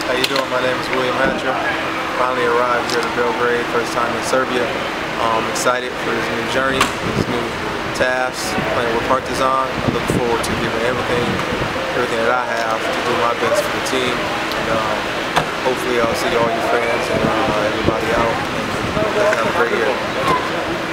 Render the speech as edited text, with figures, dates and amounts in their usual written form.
How you doing? My name is William Hatcher. Finally arrived here to Belgrade, first time in Serbia. Excited for this new journey, this new task, playing with Partizan. I look forward to giving everything that I have to do my best for the team. And hopefully I'll see all your fans and everybody out. Let's have a great year.